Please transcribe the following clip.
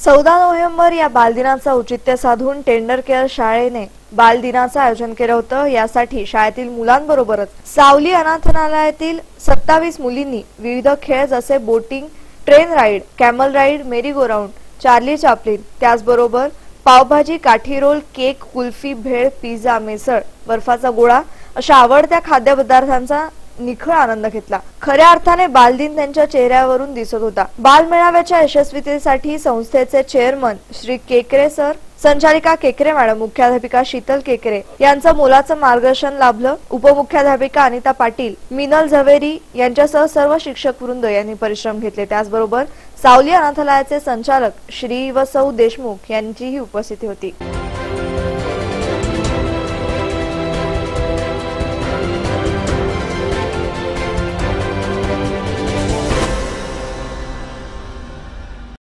14 November या बालदिनाचं औचित्य साधून टेंडर केअर शाळेने बालदिनाचं आयोजन केलं होतं। यासाठी शाळेतील मुलांबरोबरच सावली अनाथालयातील 27 मुलींनी विविध खेळ जसे boating, train ride, camel ride, merry go round, Charlie Chaplin, त्याचबरोबर pav bhaji, kathi roll, cake, kulfi, bhel, pizza, misal, बर्फाचा गोळा अशा आवडत्या खाद्यपदार्थांचा निखळ आनंद घेतला। खऱ्या अर्थाने बालदिन त्यांच्या चेहऱ्यावरून दिसत होता। बालमेळाव्याच्या यशस्वीतेसाठी संस्थेचे चेअरमन श्री केकरे सर, संचालिका केकरे मॅडम, मुख्याध्यापिका शीतल केकरे यांचं मोलाचं मार्गदर्शन लाभलं। उपमुख्याध्यापिका अनिता पाटील, मिनल झवेरी यांच्यासह सर्व शिक्षक वृंद यांनी परिश्रम घेतले। त्याचबरोबर सावली अनाथालयाचे संचालक श्री व सौ देशमुख यांचीही उपस्थिती होती।